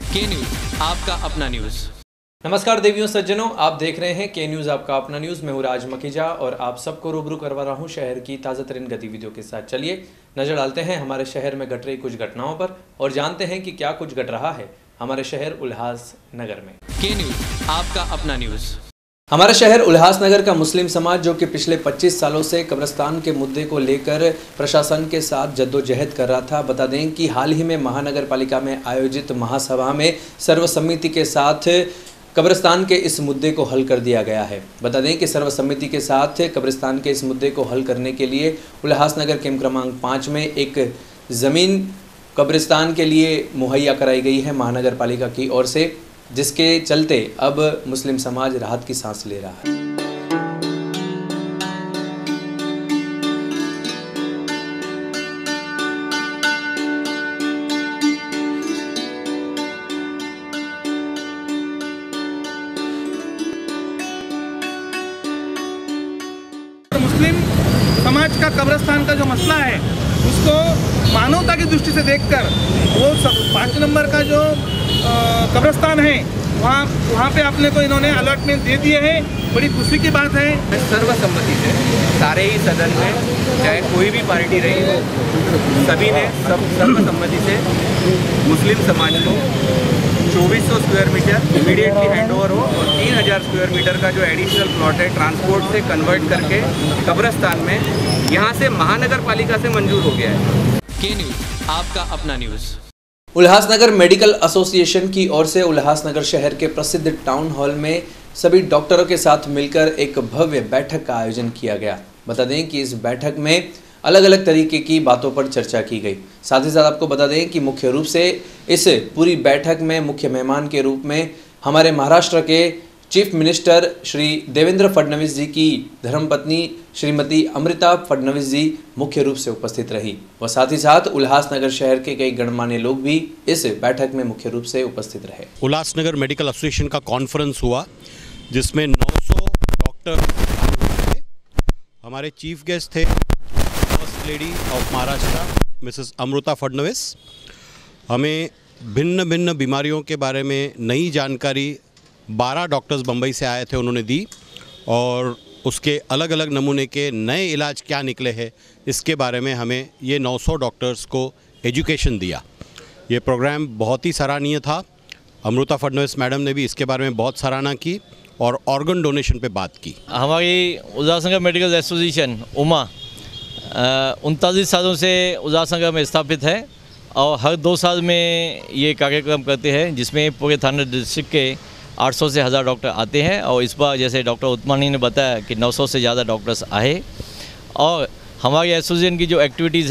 के न्यूज आपका अपना न्यूज। नमस्कार देवियों सज्जनों, आप देख रहे हैं के न्यूज आपका अपना न्यूज। मैं हूं राज मखीजा और आप सबको रूबरू करवा रहा हूं शहर की ताज़ा तरीन गतिविधियों के साथ। चलिए नजर डालते हैं हमारे शहर में घट रही कुछ घटनाओं पर और जानते हैं कि क्या कुछ घट रहा है हमारे शहर उल्लासनगर में। के न्यूज आपका अपना न्यूज। हमारा शहर उल्लासनगर का मुस्लिम समाज जो कि पिछले 25 सालों से कब्रिस्तान के मुद्दे को लेकर प्रशासन के साथ जद्दोजहद कर रहा था। बता दें कि हाल ही में महानगर पालिका में आयोजित महासभा में सर्वसम्मति के साथ कब्रिस्तान के इस मुद्दे को हल कर दिया गया है। बता दें कि सर्वसम्मति के साथ कब्रिस्तान के इस मुद्दे को हल करने के लिए उल्लासनगर कैंप क्रमांक 5 में एक ज़मीन कब्रिस्तान के लिए मुहैया कराई गई है महानगर पालिका की ओर से, जिसके चलते अब मुस्लिम समाज राहत की सांस ले रहा है। मुस्लिम समाज का कब्रिस्तान का जो मसला है उसको मानवता की दृष्टि से देखकर वो 5 नंबर का जो कब्रिस्तान है वहाँ पे अपने को इन्होंने अलॉटमेंट दे दिए हैं। बड़ी खुशी की बात है। सर्वसम्मति से सारे ही सदन में चाहे कोई भी पार्टी रही हो सभी ने सर्वसम्मति से मुस्लिम समाज को 2400 स्क्वायर मीटर इमीडिएटली हैंडओवर हो और 3000 स्क्वायर मीटर का जो एडिशनल प्लॉट है ट्रांसपोर्ट से कन्वर्ट करके कब्रिस्तान में यहाँ से महानगर पालिका से मंजूर हो गया है। के न्यूज आपका अपना न्यूज। उल्लासनगर मेडिकल एसोसिएशन की ओर से उल्लासनगर शहर के प्रसिद्ध टाउन हॉल में सभी डॉक्टरों के साथ मिलकर एक भव्य बैठक का आयोजन किया गया। बता दें कि इस बैठक में अलग अलग तरीके की बातों पर चर्चा की गई। साथ ही साथ आपको बता दें कि मुख्य रूप से इस पूरी बैठक में मुख्य मेहमान के रूप में हमारे महाराष्ट्र के चीफ मिनिस्टर श्री देवेंद्र फडणवीस जी की धर्मपत्नी श्रीमती अमृता फडणवीस जी मुख्य रूप से उपस्थित रही व साथ ही साथ उल्लासनगर शहर के कई गणमान्य लोग भी इस बैठक में मुख्य रूप से उपस्थित रहे। उल्लासनगर मेडिकल एसोसिएशन का कॉन्फ्रेंस हुआ जिसमें 900 डॉक्टर थे। हमारे चीफ गेस्ट थे first lady of Maharashtra Mrs Amruta Fadnavis. हमें भिन्न भिन्न बीमारियों के बारे में नई जानकारी 12 डॉक्टर्स बम्बई से आए थे, उन्होंने दी और उसके अलग अलग नमूने के नए इलाज क्या निकले हैं इसके बारे में हमें ये 900 डॉक्टर्स को एजुकेशन दिया। ये प्रोग्राम बहुत ही सराहनीय था। अमृता फडणवीस मैडम ने भी इसके बारे में बहुत सराहना की और ऑर्गन डोनेशन पे बात की। हमारी उल्लासनगर मेडिकल एसोसिएशन उमा 39 सालों से उल्लासनगर में स्थापित है और हर 2 साल में ये कार्यक्रम करते हैं जिसमें पूरे थाना डिस्ट्रिक्ट के 800 से 1000 डॉक्टर आते हैं और इस बार जैसे डॉक्टर उस्मानी ने बताया कि 900 से ज़्यादा डॉक्टर्स आए। और हमारी एसोसिएशन की जो एक्टिविटीज़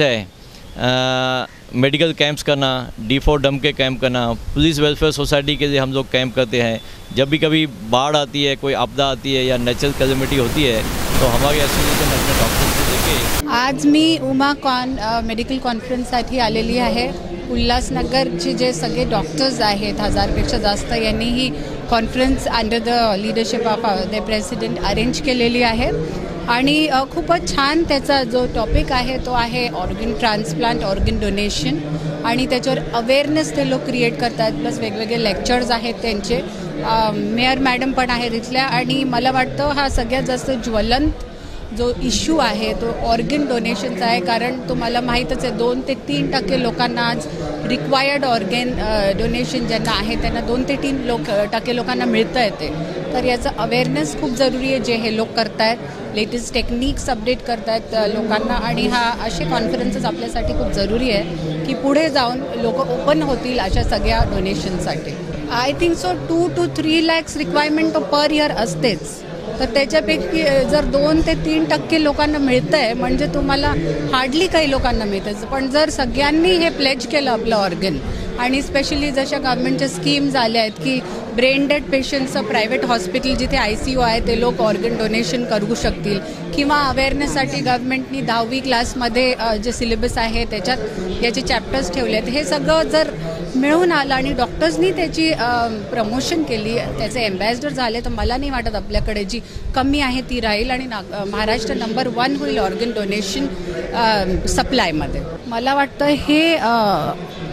है मेडिकल कैंप्स करना, D4 डम के कैंप करना, पुलिस वेलफेयर सोसाइटी के लिए हम लोग कैंप करते हैं। जब भी कभी बाढ़ आती है, कोई आपदा आती है या नेचुरल कैलेमिटी होती है तो हमारी एसोसिएशन अपने डॉक्टर्स को लेके आज मी उमा मेडिकल कॉन्फरन्ससाठी आलेली आहे। उल्हासनगरचे जे सगळे डॉक्टर्स आहेत 1000पेक्षा जास्त यांनी ही conference under the leadership of the president arrange केलेली आहे आणि खूपच छान त्याचा जो टॉपिक आहे तो आहे ऑर्गन ट्रान्सप्लांट, ऑर्गन डोनेशन आणि त्याच्यावर अवेअरनेस ते लोक क्रिएट करतात। प्लस वेगवेगळे लेक्चर्स आहेत त्यांचे। मेयर मॅडम पण आहेत इथल्या आणि मला वाटतं हा सगळ्यात जास्त ज्वलंत जो इश्यू आहे तो ऑर्गन डोनेशनचा आहे। कारण तुम्हाला माहीतच आहे 2 ते 3% लोकांना आज रिक्वायर्ड ऑर्गन डोनेशन ज्यांना आहे त्यांना 2 ते 3% लोकांना मिळतं आहे ते। तर याचं अवेअरनेस खूप जरुरी आहे जे हे लोक करतायत, लेटेस्ट टेक्निक्स अपडेट करतायत लोकांना आणि हा असे कॉन्फरन्सेस आपल्यासाठी खूप जरुरी आहे की पुढे जाऊन लोक ओपन होतील अशा सगळ्या डोनेशनसाठी। I think so 2 to 3 lakhs requirement per year असतेच। तर त्याच्यापैकी जर 2 ते 3% लोकांना मिळतं आहे म्हणजे तुम्हाला हार्डली काही लोकांना मिळतं। पण जर सगळ्यांनी हे प्लेज केलं आपलं ऑर्गन आणि स्पेशली जशा गव्हर्नमेंटच्या स्कीम्स आल्या आहेत की ब्रेन डेड पेशंट्सचं प्रायव्हेट हॉस्पिटल जिथे ICU आहे ते लोक ऑर्गन डोनेशन करू शकतील किंवा अवेअरनेससाठी गव्हर्नमेंटनी 10वी क्लासमध्ये जे सिलेबस आहे त्याच्यात याचे चॅप्टर्स ठेवले आहेत। हे सगळं जर मिळून आलं आणि डॉक्टर्सनी त्याची प्रमोशन केली, त्याचे एम्बॅसिडर झाले तर मला नाही वाटत आपल्याकडे जी कमी आहे ती राहील आणि महाराष्ट्र नंबर 1 होईल ऑर्गन डोनेशन सप्लायमध्ये। मला वाटतं हे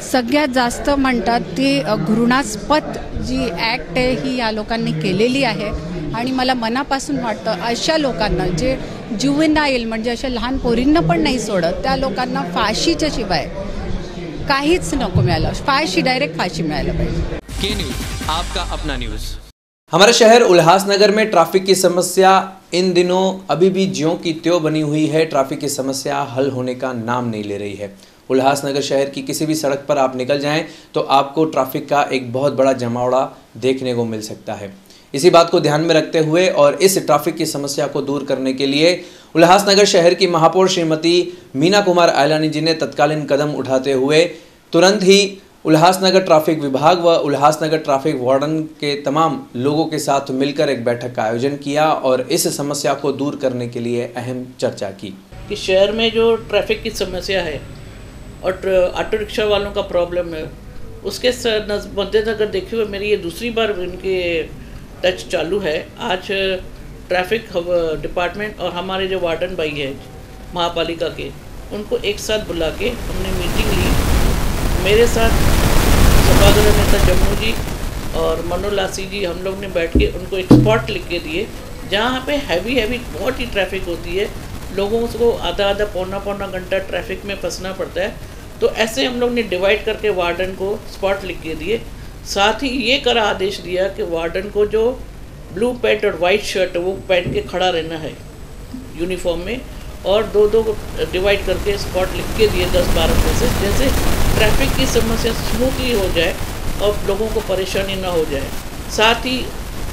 सगळ्यात जास्त म्हणतात ती घृणास्पद जी ॲक्ट आहे ही या लोकांनी केलेली आहे आणि मला मनापासून वाटतं अशा लोकांना जे ज्युवेनाईल म्हणजे अशा लहान पोरींना पण नहीं सोडत त्या लोकांना फाशीच्या शिवाय काहीच नको मिळालं, फाशी डायरेक्ट फाशी मिळायला पाहिजे। के न्यूज़ आपका अपना न्यूज़। हमारे शहर उल्लासनगर में ट्रैफिक की समस्या इन दिनों अभी भी ज्यों की त्यों बनी हुई है। ट्रैफिक की समस्या हल होने का नाम नहीं ले रही है। उल्लासनगर शहर की किसी भी सड़क पर आप निकल जाएं तो आपको ट्रैफिक का एक बहुत बड़ा जमावड़ा देखने को मिल सकता है। इसी बात को ध्यान में रखते हुए और इस ट्रैफिक की समस्या को दूर करने के लिए उल्लासनगर शहर की महापौर श्रीमती मीना कुमार आयलानी जी ने तत्कालीन कदम उठाते हुए तुरंत ही उल्लासनगर ट्रैफिक विभाग व उल्लासनगर ट्रैफिक वार्डन के तमाम लोगों के साथ मिलकर एक बैठक का आयोजन किया और इस समस्या को दूर करने के लिए अहम चर्चा की। कि शहर में जो ट्रैफिक की समस्या है और ऑटो रिक्शा वालों का प्रॉब्लम है उसके मद्देनजर देखते हुए मेरी ये दूसरी बार इनके टच चालू है। आज ट्रैफिक डिपार्टमेंट और हमारे जो वार्डन भाई है महापालिका के उनको एक साथ बुला के हमने मीटिंग ली। मेरे साथ सभागृह नेता जम्मू जी और मनोलासी जी हम लोग ने बैठ के उनको एक स्पॉट लिख के दिए जहाँ पे हैवी बहुत ही ट्रैफिक होती है, लोगों को आधा पौना घंटा ट्रैफिक में फंसना पड़ता है। तो ऐसे हम लोग ने डिवाइड करके वार्डन को स्पॉट लिख के दिए। साथ ही ये करा आदेश दिया कि वार्डन को जो ब्लू पैंट और वाइट शर्ट वो पहन के खड़ा रहना है यूनिफॉर्म में और दो डिवाइड करके स्पॉट लिख के दिए 10-12 में से, जैसे ट्रैफिक की समस्या स्मूथली हो जाए और लोगों को परेशानी ना हो जाए। साथ ही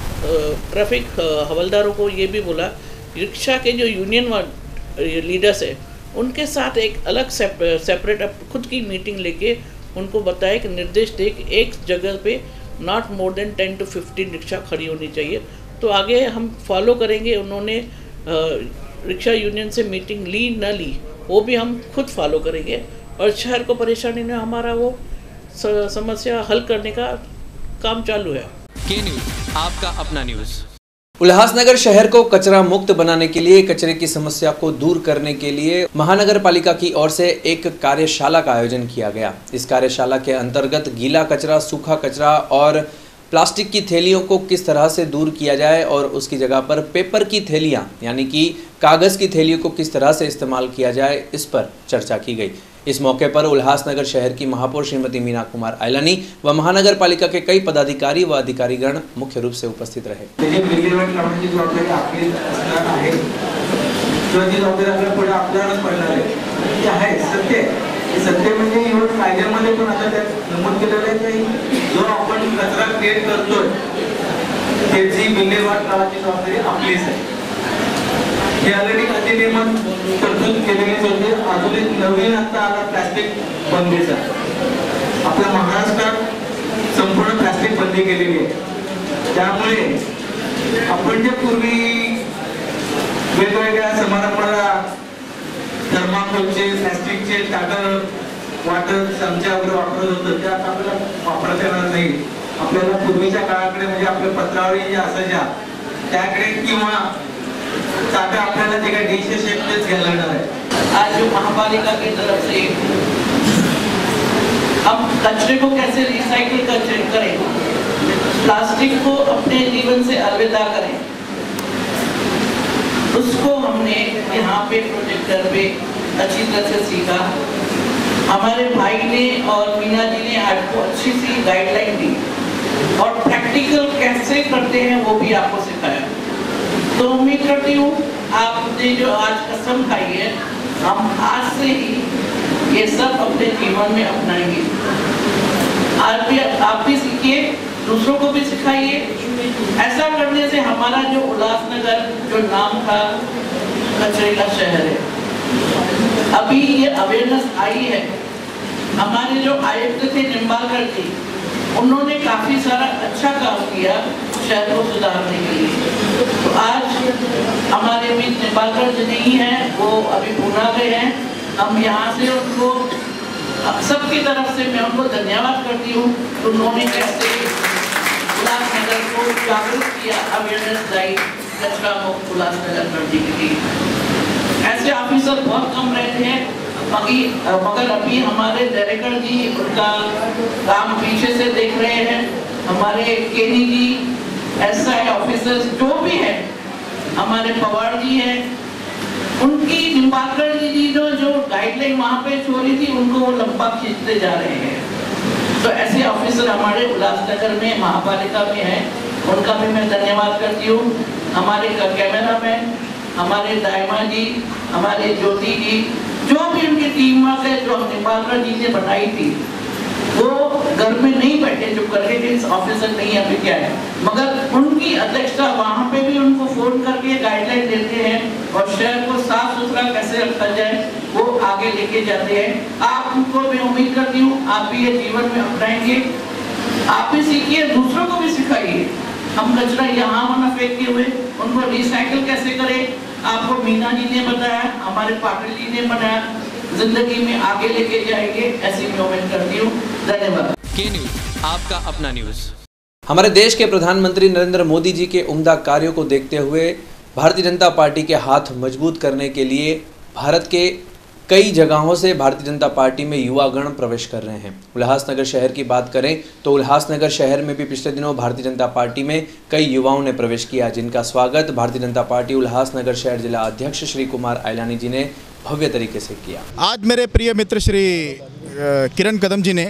ट्रैफिक हवलदारों को ये भी बोला रिक्शा के जो यूनियन लीडर्स है उनके साथ एक अलग सेपरेट खुद की मीटिंग लेके उनको बताया कि निर्देश दे कि एक जगह पे not more than 10 to 15 rickshaw खड़ी होनी चाहिए। तो आगे हम फॉलो करेंगे। उन्होंने रिक्शा यूनियन से मीटिंग ली न ली वो भी हम खुद फॉलो करेंगे और शहर को परेशानी में हमारा वो समस्या हल करने का काम चालू है। के न्यूज़ आपका अपना न्यूज़। उल्लासनगर शहर को कचरा मुक्त बनाने के लिए कचरे की समस्या को दूर करने के लिए महानगर पालिका की ओर से एक कार्यशाला का आयोजन किया गया। इस कार्यशाला के अंतर्गत गीला कचरा, सूखा कचरा और प्लास्टिक की थैलियों को किस तरह से दूर किया जाए और उसकी जगह पर पेपर की थैलियां यानी कि कागज़ की थैलियों को किस तरह से इस्तेमाल किया जाए, इस पर चर्चा की गई। इस मौके पर उल्लासनगर शहर की महापौर श्रीमती मीना कुमार आयलानी व महानगर पालिका के कई पदाधिकारी व अधिकारीगण मुख्य रूप से उपस्थित रहे। सत्य म्हणजे इव्हन कायद्यामध्ये पण आता त्यात नमूद केलेलं आहे की जो आपण कचरा क्रिएट करतोय त्याची विल्हेवाट लावायची जबाबदारी आपलीच आहे। हे ऑलरेडी अधिनियमात तरतूद केलेली होती। अजून एक नवीन आता आला प्लास्टिक बंदीचा। आपल्या महाराष्ट्रात संपूर्ण प्लास्टिक बंदी केलेली आहे। त्यामुळे आपण जे पूर्वी वेगवेगळ्या समारंभाला थर्माकोलचे प्लास्टिकचे टाटर वाटर चमचा वगैरे वापरत होतं ते आता आपल्याला वापरता येणार नाही। आपल्याला पूर्वीच्या काळाकडे म्हणजे आपल्या पत्रावळी ज्या असायच्या त्याकडे किंवा ताटा आपल्याला ते काय डिश शेप तेच घ्यायला लागणार आहे। आज जो महापालिका की तरफ से हम कचरे को कैसे रिसाइकिल करें, प्लास्टिक को अपने जीवन से अलविदा करें, उसको हमने यहाँ पे प्रोजेक्टर पे अच्छी तरह से सीखा। हमारे भाई ने और मीना जी ने आपको अच्छी सी गाइडलाइन दी और प्रैक्टिकल कैसे करते हैं वो भी आपको सिखाया। तो उम्मीद करती हूँ आपने जो आज कसम खाई है हम आज से ही ये सब अपने जीवन में अपनाएंगे। आप भी सीखिए, दूसरों को भी सिखाइए। ऐसा करने से हमारा जो उल्लासनगर जो नाम था कचरे का शहर है, अभी ये अवेयरनेस आई है। हमारे जो आयुक्त थे निम्बालकर जी उन्होंने काफ़ी सारा अच्छा काम किया शहर को सुधारने के लिए। तो आज हमारे बीच निम्बालकर जी नहीं हैं, वो अभी पूना गए हैं। हम यहाँ से उनको सबकी तरफ से मैं उनको धन्यवाद करती हूँ। उन्होंने कैसे उल्लासनगर को जागरूक किया, अवेयरनेस लाई कचरा मुक्त उल्लासनगर करने के लिए। ऐसे ऑफिसर बहुत कम रहते हैं मगर अभी हमारे डायरेक्टर जी उनका काम पीछे से देख रहे हैं, हमारे केनी जी, एसआई ऑफिसर्स जो भी है, हमारे पवार जी हैं, उनकी निम्बाकर जी जो गाइडलाइन वहाँ पे छोड़ी थी उनको वो लंबा खींचते जा रहे हैं। तो ऐसे ऑफिसर हमारे उल्लासनगर में महापालिका में हैं, उनका भी मैं धन्यवाद करती हूँ। हमारे कैमरामैन, हमारे दायमा जी, हमारे ज्योति जी, जो भी उनकी टीम है जो निम्बाकर जी ने बनाई थी, वो घर में नहीं बैठे चुप करके कि इस ऑफिसर नहीं अभी क्या है, मगर उनकी अध्यक्षता वहाँ पे भी उनको फोन करके गाइडलाइन देते हैं और शहर को साफ सुथरा कैसे रखा जाए वो आगे लेके जाते हैं। आप उनको मैं उम्मीद करती हूँ आप भी ये जीवन में अपनाएंगे, आप भी सीखिए, दूसरों को भी सिखाइए। हम कचरा यहाँ वहाँ फेंकते हुए उनको रिसाइकिल कैसे करें, आपको मीना जी ने बताया, हमारे पाटिल जी ने बताया, जिंदगी में आगे लेके जाएंगे, ऐसी मैं उम्मीद करती हूँ। धन्यवाद। के न्यूज, आपका अपना न्यूज। हमारे देश के प्रधानमंत्री नरेंद्र मोदी जी के उम्दा कार्यों को देखते हुए भारतीय जनता पार्टी के हाथ मजबूत करने के लिए भारत के कई जगहों से भारतीय जनता पार्टी में युवागण प्रवेश कर रहे हैं। उल्लासनगर शहर की बात करें तो उल्लासनगर शहर में भी पिछले दिनों भारतीय जनता पार्टी में कई युवाओं ने प्रवेश किया, जिनका स्वागत भारतीय जनता पार्टी उल्लासनगर शहर जिला अध्यक्ष श्री कुमार आयलानी जी ने भव्य तरीके से किया। आज मेरे प्रिय मित्र श्री किरण कदम जी ने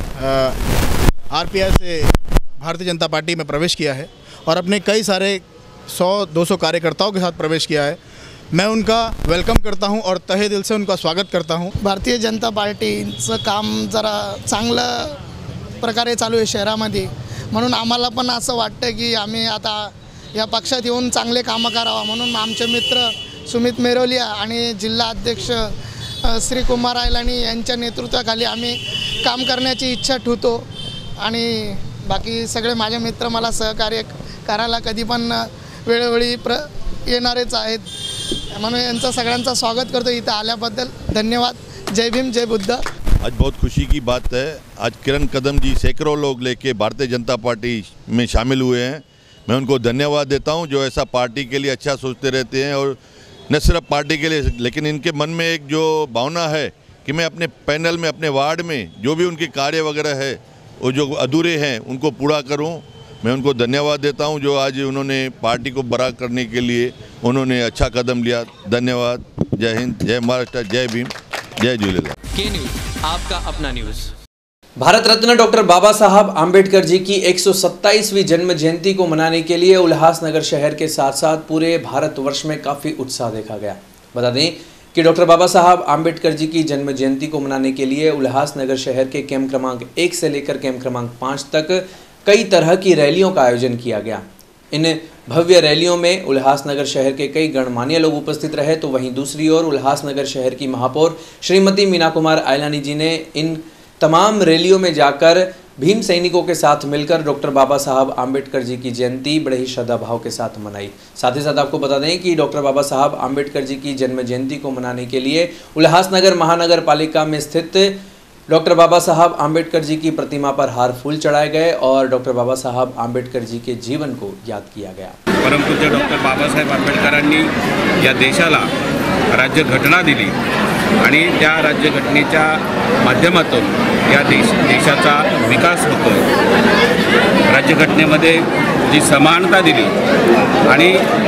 आरपीआई से भारतीय जनता पार्टी में प्रवेश किया है और अपने कई सारे 100-200 कार्यकर्ताओं के साथ प्रवेश किया है। मैं उनका वेलकम करता हूं और तहे दिल से उनका स्वागत करता हूं। भारतीय जनता पार्टीचं काम जरा चांगलं प्रकारे चालू आहे शहरामध्ये, म्हणून आम्हाला पण असं वाटतं की आम्ही आता या पक्षात येऊन चांगले कामं करावा, म्हणून आमचे मित्र सुमित मेरोलिया आणि जिल्हा अध्यक्ष श्री कुमार आयलानी यांच्या नेतृत्वाखाली आम्ही काम करण्याची इच्छा ठेवतो आणि बाकी सगळे माझे मित्र मला सहकार्य करायला कधी पण वेळोवेळी येणारेच आहेत, म्हणून यांचं सगळ्यांचं स्वागत करतो। इथं आल्याबद्दल धन्यवाद। जय भीम, जय बुद्ध। आज बहुत खुशी की बात है, आज किरण कदम जी सैकड़ों लोग लेके भारतीय जनता पार्टी में शामिल हुए हैं। मैं उनको धन्यवाद देता हूं जो ऐसा पार्टी के लिए अच्छा सोचते रहते हैं और न सिर्फ पार्टी के लिए लेकिन इनके मन में एक जो भावना है कि मैं अपने पैनल में, अपने वार्ड में जो भी उनके कार्य वगैरह है वो जो अधूरे हैं उनको पूरा करूं। मैं उनको धन्यवाद देता हूं जो आज उन्होंने पार्टी को बड़ा करने के लिए उन्होंने अच्छा कदम लिया। धन्यवाद। जय हिंद, जय महाराष्ट्र, जय भीम, जय झूलेलाल। के न्यूज, आपका अपना न्यूज। भारत रत्न डॉक्टर बाबा साहब आम्बेडकर जी की 127वीं जन्म जयंती को मनाने के लिए उल्लासनगर शहर के साथ साथ पूरे भारतवर्ष में काफ़ी उत्साह देखा गया। बता दें कि डॉक्टर बाबा साहब आम्बेडकर जी की जन्म जयंती को मनाने के लिए उल्लासनगर शहर के कैंप क्रमांक 1 से लेकर कैंप क्रमांक 5 तक कई तरह की रैलियों का आयोजन किया गया। इन भव्य रैलियों में उल्लासनगर शहर के कई गणमान्य लोग उपस्थित रहे, तो वहीं दूसरी ओर उल्लासनगर शहर की महापौर श्रीमती मीना कुमार आयलानी जी ने इन तमाम रैलियों में जाकर भीम सैनिकों के साथ मिलकर डॉक्टर बाबा साहब आम्बेडकर जी की जयंती बड़े ही श्रद्धा भाव के साथ मनाई। साथ ही साथ आपको बता दें कि डॉक्टर बाबा साहब आम्बेडकर जी की जन्म जयंती को मनाने के लिए उल्लासनगर महानगर पालिका में स्थित डॉक्टर बाबा साहब आम्बेडकर जी की प्रतिमा पर हार फूल चढ़ाए गए और डॉक्टर बाबा साहब आम्बेडकर जी के जीवन को याद किया गया। परमपूज्य डॉक्टर बाबासाहेब आंबेडकरांनी या देशाला राज्यघटना दिली आणि त्या राज्यघटनेच्या माध्यमातून या देशाचा विकास होतो। राज्यघटनेमध्ये जी समानता दिली आणि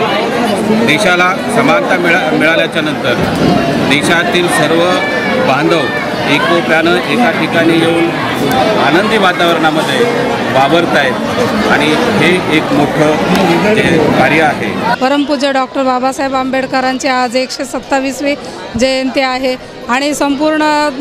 देशाला समानता मिळाल्याच्या नंतर देशातील सर्व बांधव एकोप्यानं एका ठिकाणी येऊन आनंदी वातावरणामध्ये वावरत आहेत आणि हे एक मोठं कार्य आहे। परमपूज्य डॉक्टर बाबासाहेब आंबेडकरांची आज 127वी जयंती आहे आणि संपूर्ण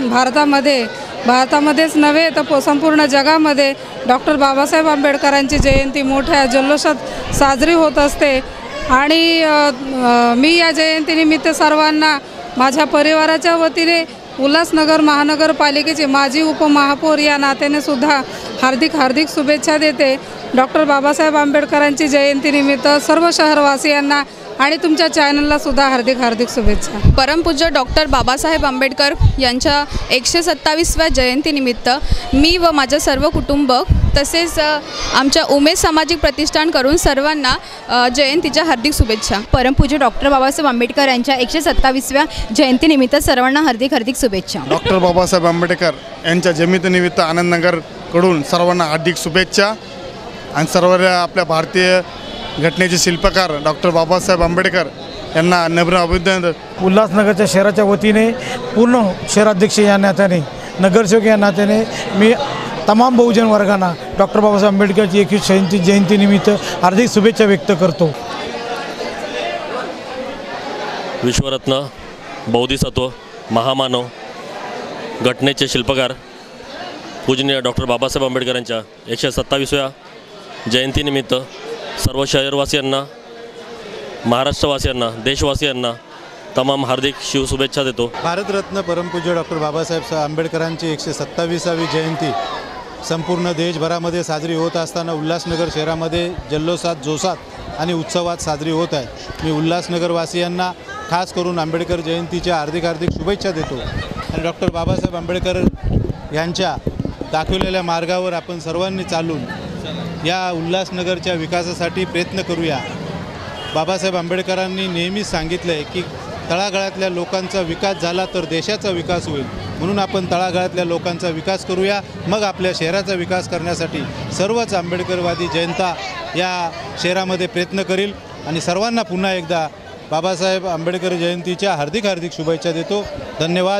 भारतामध्येच नव्हे तर संपूर्ण जगामध्ये डॉक्टर बाबासाहेब आंबेडकरांची जयंती मोठ्या जल्लोषात साजरी होत असते आणि मी या जयंतीनिमित्त सर्वांना माझ्या परिवाराच्या वतीने उल्हासनगर महानगरपालिकेचे माजी उपमहापौर या नात्याने सुद्धा हार्दिक शुभेच्छा देते। डॉक्टर बाबासाहेब आंबेडकरांची जयंतीनिमित्त सर्व शहरवासियांना आणि तुमच्या चॅनलला सुद्धा हार्दिक शुभेच्छा। परमपूज्य डॉक्टर बाबासाहेब आंबेडकर यांच्या 127व्या जयंतीनिमित्त मी व माझे सर्व कुटुंब तसेच आमच्या उमेद सामाजिक प्रतिष्ठानकडून सर्वांना जयंतीच्या हार्दिक शुभेच्छा. परमपूज्य डॉक्टर बाबासाहेब आंबेडकर यांच्या 127व्या जयंतीनिमित्त सर्वांना हार्दिक शुभेच्छा. डॉक्टर बाबासाहेब आंबेडकर यांच्या जयंतीनिमित्त आनंदनगरकडून सर्वांना हार्दिक शुभेच्छा. आणि सर्व आपल्या भारतीय घटनेचे शिल्पकार डॉक्टर बाबासाहेब आंबेडकर यांना नम्र अभिनंदन. उल्हासनगरच्या शहराच्या वतीने पूर्ण शहराध्यक्ष या नात्याने, नगरसेवक या नात्याने मी तमाम बहुजन वर्गांना डॉक्टर बाबासाहेब आंबेडकरची 126वी जयंतीनिमित्त हार्दिक शुभेच्छा व्यक्त करतो. विश्वरत्न, बोधिसत्व, महामानव, घटनेचे शिल्पकार पूजनीय डॉक्टर बाबासाहेब आंबेडकर यांच्या 127व्या जयंतीनिमित्त सर्व शहरवासियांना, महाराष्ट्रवासियांना, देशवासियांना तमाम हार्दिक शिवशुभेच्छा देतो. भारतरत्न परमपूज्य डॉक्टर बाबासाहेब आंबेडकरांची 127वी जयंती संपूर्ण देशभरामध्ये साजरी होत असताना उल्हासनगर शहरामध्ये जल्लोषात, जोशात आणि उत्सवात साजरी होत आहे. मी उल्हासनगरवासियांना खास करून आंबेडकर जयंतीच्या हार्दिक शुभेच्छा देतो. आणि डॉक्टर बाबासाहेब आंबेडकर यांच्या दाखवलेल्या मार्गावर आपण सर्वांनी चालून या उल्हासनगरच्या विकासासाठी प्रयत्न करूया. बाबासाहेब आंबेडकरांनी नेहमीच सांगितलं आहे की तळागाळातल्या लोकांचा विकास झाला तर देशाचा विकास होईल. म्हणून आपण तळागाळातल्या लोकांचा विकास करूया. मग आपल्या शहराचा विकास करण्यासाठी सर्वच आंबेडकरवादी जनता या शहरामध्ये प्रयत्न करील. आणि सर्वांना पुन्हा एकदा बाबासाहेब आंबेडकर जयंतीच्या हार्दिक शुभेच्छा देतो. धन्यवाद.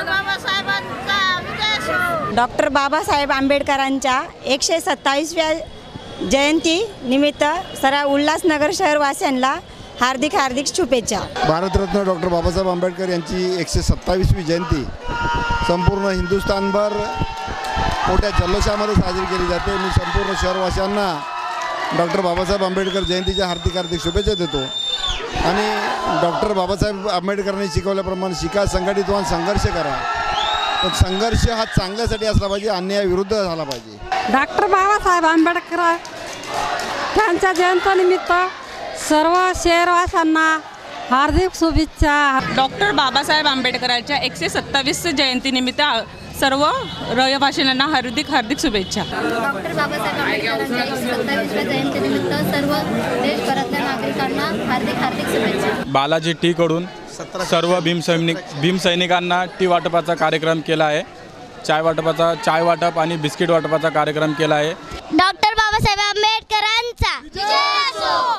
डॉक्टर बाबासाहेब आंबेडकरांच्या 127व्या जयंतीनिमित्त सर्व उल्हासनगर शहरवासियांना हार्दिक शुभेच्छा. भारतरत्न डॉक्टर बाबासाहेब आंबेडकर यांची 127वी जयंती संपूर्ण हिंदुस्थानभर मोठ्या जल्लोषामध्ये साजरी केली जाते. मी संपूर्ण शहरवासियांना डॉक्टर बाबासाहेब आंबेडकर जयंतीच्या हार्दिक शुभेच्छा देतो. आणि डॉक्टर बाबासाहेब आंबेडकरांनी शिकवल्याप्रमाणे शिका, संघटित व्हा, संघर्ष करा. पण संघर्ष हा चांगल्यासाठी असला पाहिजे, अन्यायाविरुद्ध झाला पाहिजे. डॉक्टर बाबासाहेब आंबेडकर त्यांच्या जयंतीनिमित्त सर्व शहरवासियांना हार्दिक शुभेच्छा. डॉक्टर बाबासाहेब आंबेडकरांच्या 127व्या जयंतीनिमित्त सर्व रहिवाशांना हार्दिक शुभेच्छा. डॉक्टर बाबासाहेब आंबेडकरांच्या 127व्या जयंतीनिमित्त सर्व देशभरातल्या नागरिकांना हार्दिक शुभेच्छा. बालाजी टी कडून सर्व भीमसैनिकांना टी वाटपाचा कार्यक्रम केला आहे. चाय वाटप आणि बिस्किट वाटपाचा कार्यक्रम केला आहे. डॉक्टर बाबासाहेब आंबेडकरांचा विजय असो.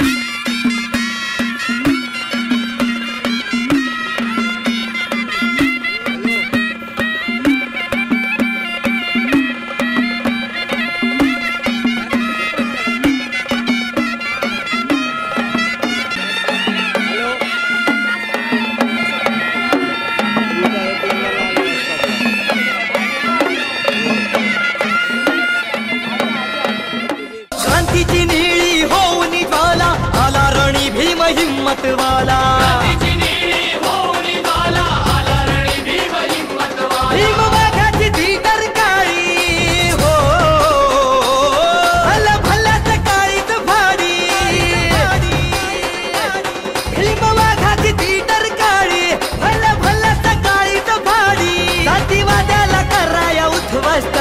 हिम्मतवाला भीम वाघाची ती तरकाळी हो, भला भला सकाळीच भाडी. भीम वाघाची ती तरकाळी, भला भला सकाळीच भाडी. जातीवाद्याला कराया उद्ध्वस्त.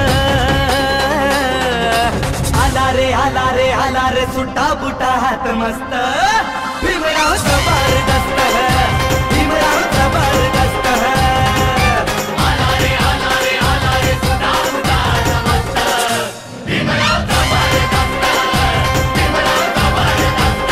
आला रे सुट्टा बुटा हात मस्त. भीमराव जबरदस्त है, भीमराव जबरदस्त है. आला रे सुट्टा बुटा हात मस्त. भीमराव जबरदस्त है, भीमराव जबरदस्त.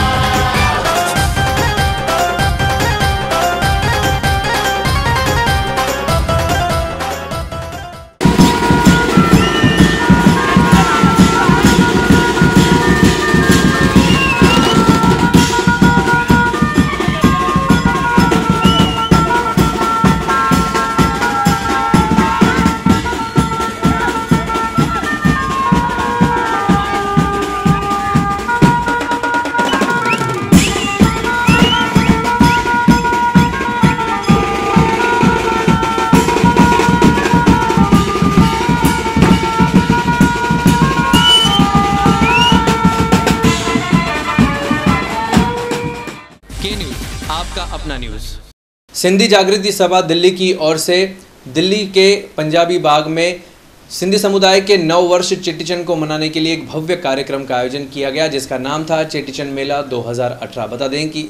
आपका अपना न्यूज़। सिंधी जागृति सभा दिल्ली की ओर से दिल्ली के पंजाबी बाग में सिंधी समुदाय के नव वर्ष चेटीचंड को मनाने के लिए एक भव्य कार्यक्रम का आयोजन किया गया, जिसका नाम था चेटीचंड मेला 2018। बता दें कि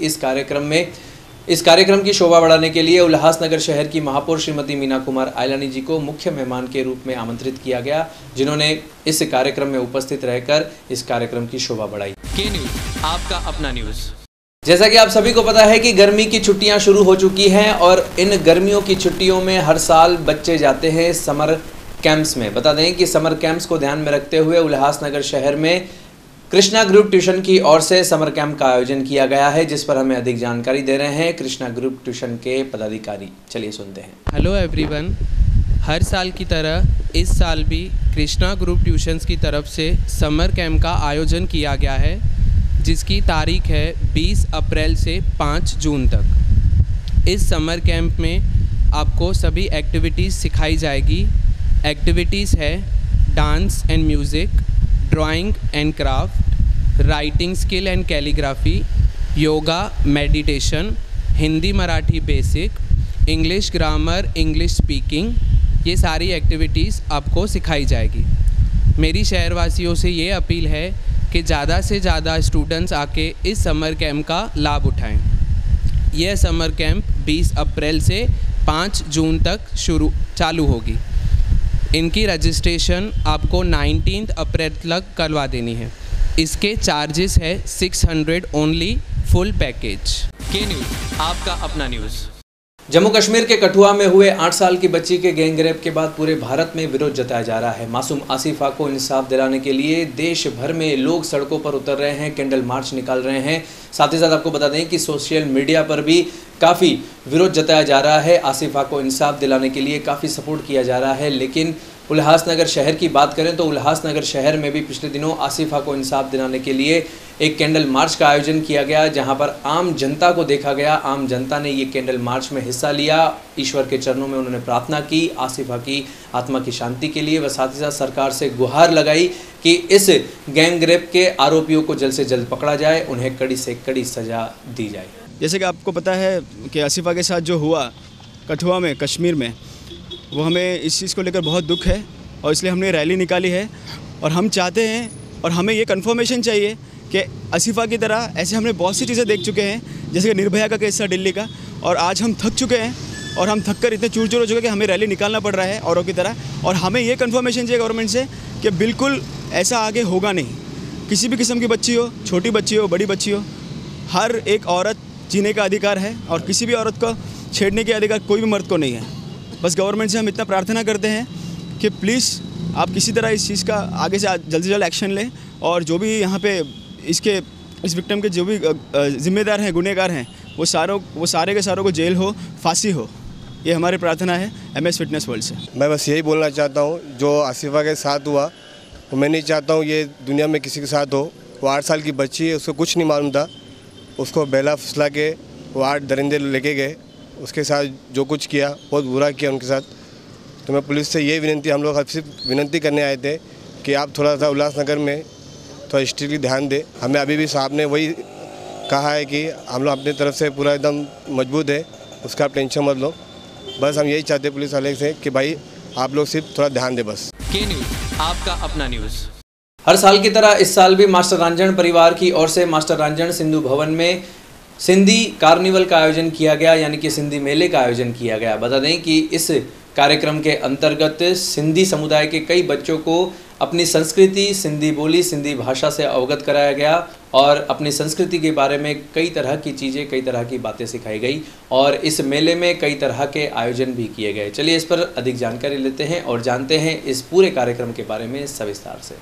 इस कार्यक्रम की शोभा बढ़ाने के लिए उल्लासनगर शहर की महापौर श्रीमती मीना कुमार आयलानी जी को मुख्य मेहमान के रूप में आमंत्रित किया गया, जिन्होंने इस कार्यक्रम में उपस्थित रहकर इस कार्यक्रम की शोभा बढ़ाई। के न्यूज़, आपका अपना न्यूज़। जैसा कि आप सभी को पता है कि गर्मी की छुट्टियां शुरू हो चुकी हैं और इन गर्मियों की छुट्टियों में हर साल बच्चे जाते हैं समर कैंप्स में। बता दें कि समर कैंप्स को ध्यान में रखते हुए उल्लासनगर शहर में कृष्णा ग्रुप ट्यूशन की ओर से समर कैंप का आयोजन किया गया है, जिस पर हमें अधिक जानकारी दे रहे हैं कृष्णा ग्रुप ट्यूशन के पदाधिकारी। चलिए सुनते हैं। हेलो एवरीवन, हर साल की तरह इस साल भी कृष्णा ग्रुप ट्यूशन्स की तरफ से समर कैंप का आयोजन किया गया है, जिसकी तारीख है 20 अप्रैल से 5 जून तक। इस समर कैंप में आपको सभी एक्टिविटीज़ सिखाई जाएगी। एक्टिविटीज़ है dance and music, drawing and craft, writing skill and calligraphy, yoga, meditation, Hindi Marathi basic, English grammar, English speaking, ये सारी एक्टिविटीज़ आपको सिखाई जाएगी। मेरी शहरवासियों से ये अपील है कि ज़्यादा से ज़्यादा स्टूडेंट्स आके इस समर कैंप का लाभ उठाएं। यह समर कैंप 20 अप्रैल से 5 जून तक चालू होगी। इनकी रजिस्ट्रेशन आपको 19 अप्रैल तक करवा देनी है। इसके चार्जेस है 600 only, full package. K news, आपका अपना न्यूज़। जम्मू कश्मीर के कठुआ में हुए 8 साल की बच्ची के गैंग रेप के बाद पूरे भारत में विरोध जताया जा रहा है। मासूम आसिफा को इंसाफ दिलाने के लिए देश भर में लोग सड़कों पर उतर रहे हैं, कैंडल मार्च निकाल रहे हैं। साथ ही साथ आपको बता दें कि सोशल मीडिया पर भी काफ़ी विरोध जताया जा रहा है। आसिफा को इंसाफ दिलाने के लिए काफ़ी सपोर्ट किया जा रहा है। लेकिन उल्लासनगर शहर की बात करें तो उल्लासनगर शहर में भी पिछले दिनों आसिफा को इंसाफ दिलाने के लिए एक कैंडल मार्च का आयोजन किया गया, जहां पर आम जनता को देखा गया। आम जनता ने ये कैंडल मार्च में हिस्सा लिया, ईश्वर के चरणों में उन्होंने प्रार्थना की आसिफा की आत्मा की शांति के लिए। व साथ ही साथ सरकार से गुहार लगाई कि इस गैंग रेप के आरोपियों को जल्द से जल्द पकड़ा जाए, उन्हें कड़ी से कड़ी सजा दी जाए। जैसे कि आपको पता है कि आसिफा के साथ जो हुआ कठुआ में, कश्मीर में, वो हमें इस चीज़ को लेकर बहुत दुख है और इसलिए हमने रैली निकाली है। और हम चाहते हैं और हमें ये कन्फर्मेशन चाहिए कि आसिफा की तरह ऐसे हमने बहुत सी चीज़ें देख चुके हैं, जैसे कि निर्भया का केस था दिल्ली का, और आज हम थक चुके हैं और हम थक कर इतने चूर चूर हो चुके हैं कि हमें रैली निकालना पड़ रहा है औरों की तरह। और हमें ये कन्फर्मेशन चाहिए गवर्नमेंट से कि बिल्कुल ऐसा आगे होगा नहीं। किसी भी किस्म की बच्ची हो, छोटी बच्ची हो, बड़ी बच्ची हो, हर एक औरत जीने का अधिकार है और किसी भी औरत को छेड़ने के अधिकार कोई भी मर्द को नहीं है। बस गवर्नमेंट से हम इतना प्रार्थना करते हैं कि प्लीज़ आप किसी तरह इस चीज़ का आगे से जल्द से जल्द एक्शन लें और जो भी यहाँ पे इस विक्टिम के जो भी जिम्मेदार हैं, गुनहगार हैं, वो सारे के सारों को जेल हो, फांसी हो, ये हमारी प्रार्थना है MS फिटनेस वर्ल्ड से। मैं बस यही बोलना चाहता हूँ, जो आसिफा के साथ हुआ वो मैं नहीं चाहता हूँ ये दुनिया में किसी के साथ हो। वो 8 साल की बच्ची है, उसको कुछ नहीं मालूम था, उसको बहला फुसला के वो 8 दरिंदे लेके गए, उसके साथ जो कुछ किया बहुत बुरा किया उनके साथ। तो मैं पुलिस से ये विनती, हम लोग सिर्फ विनती करने आए थे कि आप थोड़ा सा उल्लासनगर में थोड़ा स्ट्रिक्टली ध्यान दें। हमें अभी भी साहब ने वही कहा है कि हम लोग अपनी तरफ से पूरा एकदम मजबूत है, उसका आप टेंशन मत लो। बस हम यही चाहते हैं पुलिस वाले से कि भाई आप लोग सिर्फ थोड़ा ध्यान दें बस। के न्यूज़, आपका अपना न्यूज़। हर साल की तरह इस साल भी मास्टर रंजन परिवार की ओर से मास्टर रंजन सिंधु भवन में सिंधी कार्निवल का आयोजन किया गया, यानी कि सिंधी मेले का आयोजन किया गया। बता दें कि इस कार्यक्रम के अंतर्गत सिंधी समुदाय के कई बच्चों को अपनी संस्कृति, सिंधी बोली, सिंधी भाषा से अवगत कराया गया और अपनी संस्कृति के बारे में कई तरह की चीज़ें, कई तरह की बातें सिखाई गई और इस मेले में कई तरह के आयोजन भी किए गए। चलिए इस पर अधिक जानकारी लेते हैं और जानते हैं इस पूरे कार्यक्रम के बारे में सविस्तार से।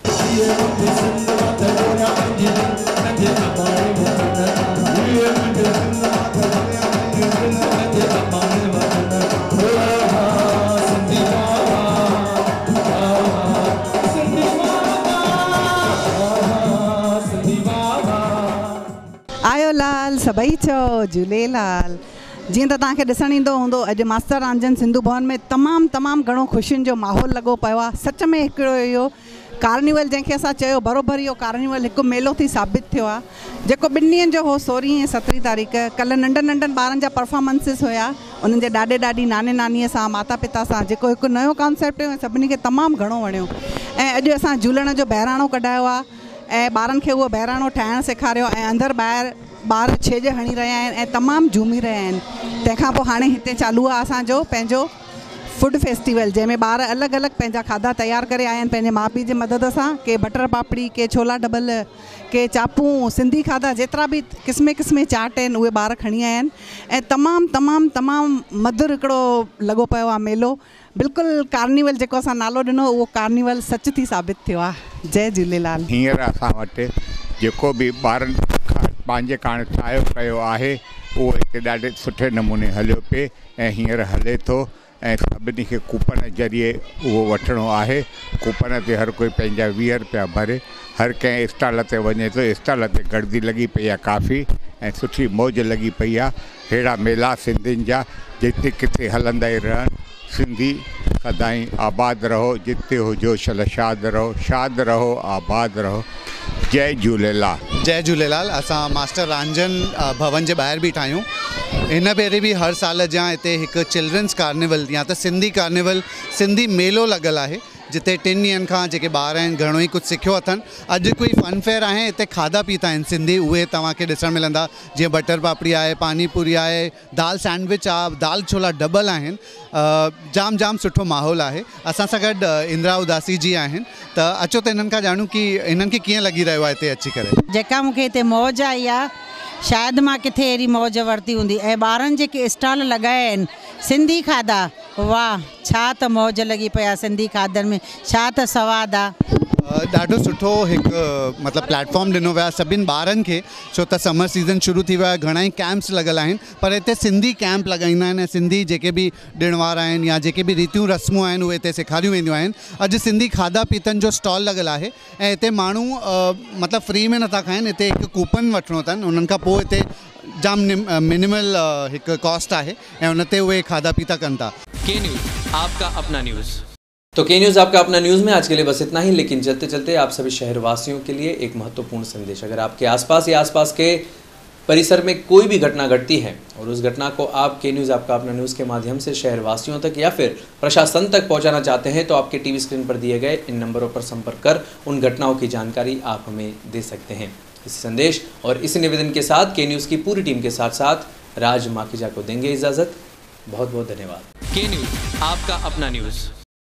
आयो लाल सभई चओ झूलेलाल। जीअं त तव्हांखे ॾिसणु ईंदो हूंदो, अॼु मास्टर रंजन सिंधु भवन में तमामु घणो ख़ुशियुनि जो माहौल लॻो पियो आहे। सच में हिकिड़ो इहो कार्निवल जंहिंखे असां चयो बराबरि इहो कार्निवल हिकु मेलो थी साबित थियो आहे, जेको 2 ॾींहंनि जो हो 16 ऐं 17 तारीख़। कल्ह नंढनि ॿारनि जा परफॉर्मेंसिस हुया, उन्हनि जे ॾाॾे ॾाॾी नाने नानीअ सां माता पिता सां जेको हिकु नयो कॉन्सेप्ट हुयो सभिनी खे तमामु घणो वणियो। ऐं अॼु असां झूलण जो बहिराणो कढायो आहे ऐं ॿारनि खे उहो बहिराणो ठाहिणु सेखारियो ऐं अंदरि ॿाहिरि ॿार छेॼ हणी रहिया आहिनि ऐं तमामु झूमी रहिया आहिनि। तंहिंखां पोइ हाणे हिते चालू आहे असांजो पंहिंजो फूड फेस्टिवल, जंहिंमें ॿार अलॻि अलॻि पंहिंजा खाधा तयारु करे आया आहिनि पंहिंजे माउ पीउ जी मदद सां। के बटर पापड़ी, के छोला डबल, के चापूं, सिंधी खाधा जेतिरा बि क़िस्मे क़िस्मे चाट आहिनि उहे ॿार खणी आया आहिनि ऐं तमामु मधुर हिकिड़ो लॻो पियो आहे मेलो। बिल्कुलु कार्निवल जेको असां नालो ॾिनो उहो कार्निवल सच थी साबित थियो आहे। जय झूलेलाल। हींअर असां वटि जेको बि ॿारनि पंहिंजे कारण ठाहियो पियो आहे उहो हिते ॾाढे सुठे नमूने हलियो पिए ऐं हींअर हले थो ऐं सभिनी खे कूपन ज़रिए उहो वठिणो आहे। कूपन ते हर कोई पंहिंजा 20 रुपया भरे हर कंहिं स्टॉल ते वञे थो। स्टॉल ते गर्दी लॻी पई आहे काफ़ी ऐं सुठी मौज लॻी पई आहे। अहिड़ा मेला सिंधियुनि जा जिते किथे हलंदा ई रहनि। सिंधी सदाईं आबाद रहो, जिते हुजो शल शाद रहो आबाद रहो। जय झूलेलाल। जय झूलेलाल। असां मास्टर रांजन भवन जे ॿाहिरि बीठा आहियूं। हिन भेरे बि हर साल जा हिते हिकु चिल्ड्रन्स कार्निवल या त सिंधी कार्निवल, सिंधी मेलो लॻल आहे जिते 3 ॾींहंनि खां जेके ॿार आहिनि घणो ई कुझु सिखियो अथनि। अॼु कोई फन फेयर आहे, हिते खाधा पीता आहिनि सिंधी, उहे तव्हांखे ॾिसणु मिलंदा। जीअं बटर पापड़ी आहे, पानी पूरी आहे, दाल सैंडविच आहे, दाल छोला डबल आहिनि। जाम सुठो माहौल आहे। असां सां गॾु इंदिरा उदासी जी आहिनि, त अचो त हिननि खां ॼाणूं कि हिननि खे कीअं लॻी रहियो आहे हिते अची करे। जेका मूंखे हिते मौज आई आहे, शायदि मां किथे अहिड़ी मौज वरिती हूंदी। ऐं ॿारनि जेके स्टॉल लॻाया आहिनि सिंधी खाधा, वाह छा त मौज लॻी पई आहे। सिंधी खाधनि में छा त सवादु आहे। ॾाढो सुठो हिकु मतिलबु प्लेटफॉर्म ॾिनो वियो आहे सभिनि ॿारनि खे, छो त समर सीज़न शुरू थी वियो आहे। घणा ई कैंप्स लॻल आहिनि, पर हिते सिंधी कैंप लॻाईंदा आहिनि ऐं सिंधी जेके बि ॾिण वार आहिनि या जेके बि रीतियूं रस्मूं आहिनि उहे हिते सेखारियूं वेंदियूं आहिनि। अॼु सिंधी खाधा पीतनि जो स्टॉल लॻल आहे ऐं हिते माण्हू मतिलबु फ्री में नथा खाइनि। हिते हिकु कूपन वठिणो अथनि, उन्हनि खां पोइ हिते जाम मिनिमल हिकु कॉस्ट आहे ऐं उन ते उहे खाधा पीता कनि था। के न्यूज़ आपका अपना न्यूज़। तो के न्यूज़ आपका अपना न्यूज़ में आज के लिए बस इतना ही, लेकिन चलते चलते आप सभी शहरवासियों के लिए एक महत्वपूर्ण संदेश। अगर आपके आसपास या आसपास के परिसर में कोई भी घटना घटती है और उस घटना को आप के न्यूज़ आपका अपना न्यूज़ के माध्यम से शहरवासियों तक या फिर प्रशासन तक पहुंचाना चाहते हैं तो आपके टीवी स्क्रीन पर दिए गए इन नंबरों पर संपर्क कर उन घटनाओं की जानकारी आप हमें दे सकते हैं। इस संदेश और इस निवेदन के साथ के न्यूज़ की पूरी टीम के साथ साथ राज माखीजा को देंगे इजाज़त। बहुत बहुत धन्यवाद। के न्यूज़ आपका अपना न्यूज़।